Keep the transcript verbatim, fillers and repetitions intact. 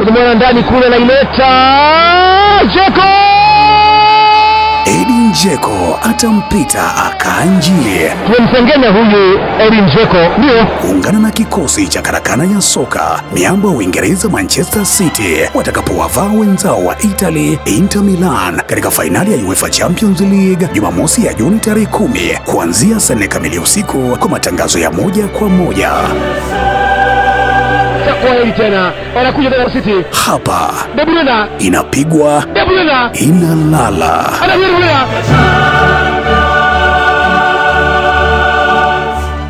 Kudumwana ndani kule na ileta Dzeko. Edin Dzeko atampita akanjie. Tumemsengenya huyu Edin Dzeko. Ndio. Ungana na kikosi cha karakana ya soka miamba wa Uingereza Manchester City watakapowavaa wenzao wa Italy Inter Milan katika fainali ya UEFA Champions League Jumamosi ya Juni tarehe kumi kuanzia saa nne kamili usiku kwa matangazo ya moja kwa moja. Kwa hili tena wanakuja tena City. Hapa De Bruyne inapigwa, De Bruyne inalala. Ana De Bruyne.